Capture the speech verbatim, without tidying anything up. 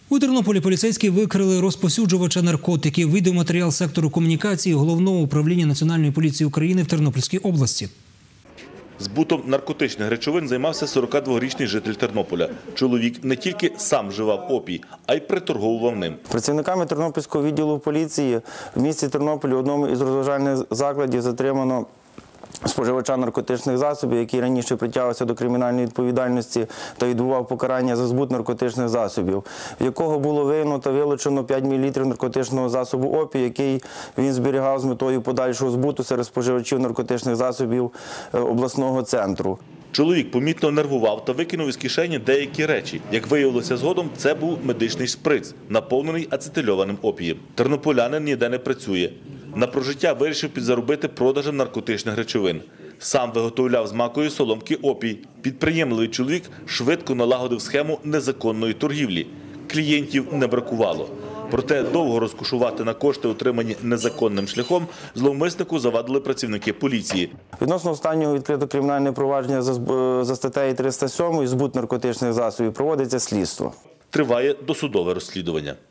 У Тернополі поліцейські викрили розповсюджувача наркотиків. Відеоматеріал сектору комунікації Головного управління Національної поліції України в Тернопільській області. Збутом наркотичних речовин займався сорокадвогорічний житель Тернополя. Чоловік не тільки сам вживав опій, а й приторговував ним. Працівниками Тернопільського відділу поліції в місті Тернополі в одному із розважальних закладів затримано споживача наркотичних засобів, який раніше притягувався до кримінальної відповідальності та відбував покарання за збут наркотичних засобів, в якого було виявлено та вилучено п'ять мілілітрів наркотичного засобу опій, який він зберігав з метою подальшого збуту серед споживачів наркотичних засобів обласного центру. Чоловік помітно нервував та викинув із кишені деякі речі. Як виявилося згодом, це був медичний шприц, наповнений ацетильованим опієм. Тернополянин ніде не працює. На прожиття вирішив підзаробити продажем наркотичних речовин. Сам виготовляв з макової соломки опій. Підприємливий чоловік швидко налагодив схему незаконної торгівлі. Клієнтів не бракувало. Проте довго розкошувати на кошти, отримані незаконним шляхом, зловмиснику завадили працівники поліції. Відносно останнього відкрито кримінальне провадження за статтею триста сім «Збут наркотичних засобів». Проводиться слідство. Триває досудове розслідування.